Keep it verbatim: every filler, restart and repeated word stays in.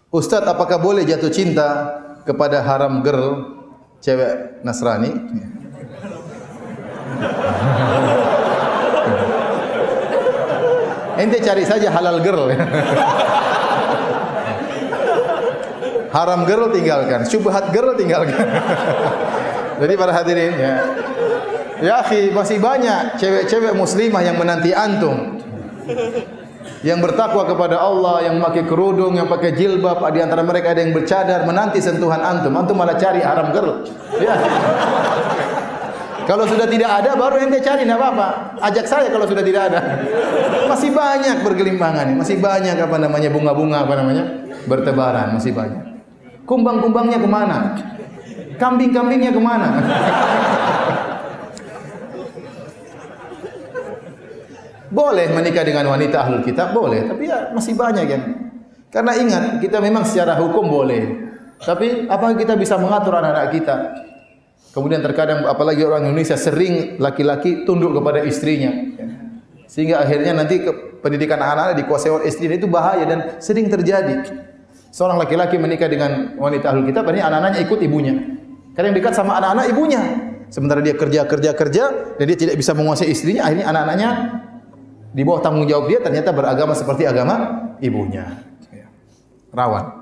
Ustaz, apakah boleh jatuh cinta kepada haram girl, cewek Nasrani? Ente cari saja halal girl. Haram girl tinggalkan, syubhat girl tinggalkan. Jadi para hadirin ya. Ya akhi, masih banyak cewek-cewek muslimah yang menanti antum. Yang bertakwa kepada Allah, yang memakai kerudung, yang pakai jilbab, di antara mereka ada yang bercadar, menanti sentuhan antum. Antum malah cari haram girl. Ya. Kalau sudah tidak ada, baru ente cari, tidak apa-apa. Ajak saya kalau sudah tidak ada. Masih banyak bergelimpangan, masih banyak apa namanya bunga-bunga apa namanya bertebaran, masih banyak. Kumbang-kumbangnya kemana? Kambing-kambingnya kemana? Boleh menikah dengan wanita ahlul kitab, boleh. Tapi ya masih banyak yang. Karena ingat, kita memang secara hukum boleh. Tapi apakah kita bisa mengatur anak-anak kita? Kemudian terkadang apalagi orang Indonesia sering laki-laki tunduk kepada istrinya. Sehingga akhirnya nanti pendidikan anak-anak dikuasai oleh istrinya, itu bahaya dan sering terjadi. Seorang laki-laki menikah dengan wanita ahlul kitab, akhirnya anak-anaknya ikut ibunya. Karena yang dekat sama anak-anak ibunya. Sementara dia kerja-kerja-kerja dan dia tidak bisa menguasai istrinya, akhirnya anak-anaknya di bawah tanggung jawab dia ternyata beragama seperti agama ibunya. Rawan.